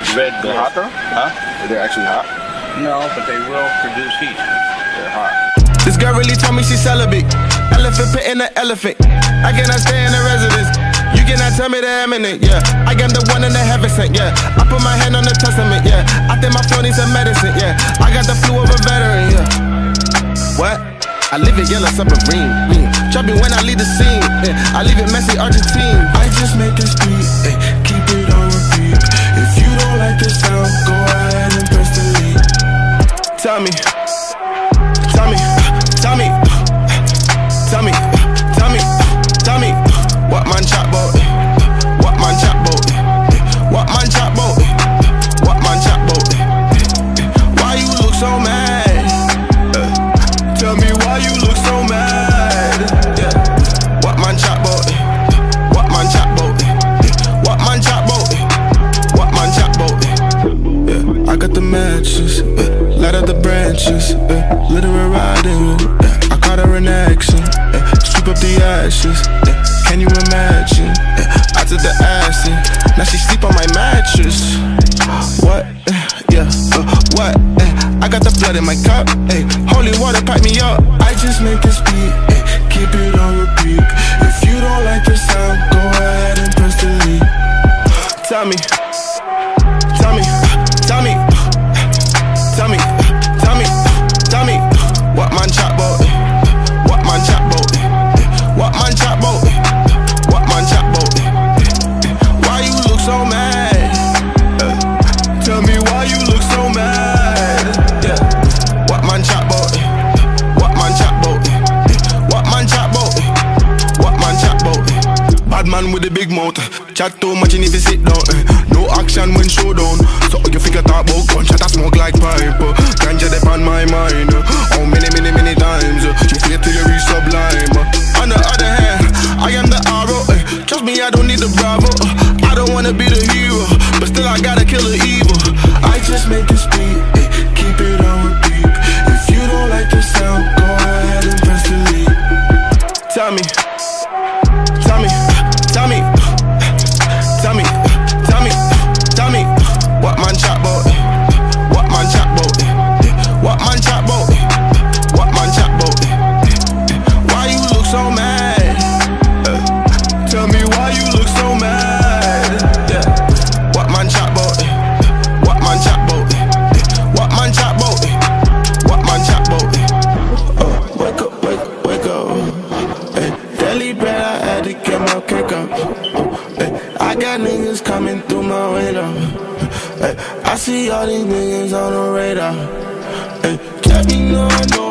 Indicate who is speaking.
Speaker 1: red
Speaker 2: They're hot though?
Speaker 1: Huh?
Speaker 2: They're actually hot?
Speaker 1: No, but they will produce heat.
Speaker 2: They're hot.
Speaker 3: This girl really told me she's celibate. Elephant pit in the elephant. I cannot stay in the residence. You cannot tell me the eminent, yeah. I am the one in the heaven sent, yeah. I put my hand on the testament, yeah. I think my flow needs some medicine, yeah. I got the flu of a veteran, yeah. What? I live in yellow submarine. Drop me when I leave the scene. I leave it messy, Argentine. I just make this beat, keep it on repeat. If you don't like the sound, go ahead and press delete. Tell me, tell me, tell me, tell me, tell me, tell me, what man chat about? What man chat about? What man chat about? What man chat about? Why you look so mad? Tell me why you look so mad, yeah. What man chat bout? What man chat bout? What man chat bout? What man chat bout? Yeah. I got the matches, light up the branches, literally riding, I caught her in action, sweep up the ashes, can you imagine? I took the acid, now she sleep on my mattress. What? Yeah, what? I got the blood in my cup, holy water pipe me up. I just make this beat, keep it on repeat. If you don't like the sound, go ahead and press delete. Tell me, tell me, tell me, tell me, tell me, tell me, what man chat bout? What man chat bout? What man chat bout? What man chat bout? Why you look so mad? Tell me why you look so mad, yeah. What man chat bout? What man chat bout? What man chat bout? What man chat bout? Bad man with a big mouth, chat too much you need to sit down. No action when showdown. So you figure talk about gunshot, I smoke like pipe. Ganja dip on my mind. How many times you feel till you reach sublime. On the other hand, I am the arrow. Trust me, I don't need the bravo. I don't wanna be the hero, but still I gotta kill the evil. I just make this beat, keep it on repeat. If you don't like the sound, go ahead and press delete. Tell me, tell me, tell me, tell me, tell me, tell me, what man chat bout? What man chat bout? What man chat bout? What man chat bout? Why you look so mad? Tell me why you look so mad, yeah. What man chat bout? What man chat bout? What man chat bout? What man chat bout? Wake up, wake up. Hey, daily bread, I had to get my cake up. Hey, I got niggas coming through my window. Hey, I see all these niggas on the radar. Hey, let me know.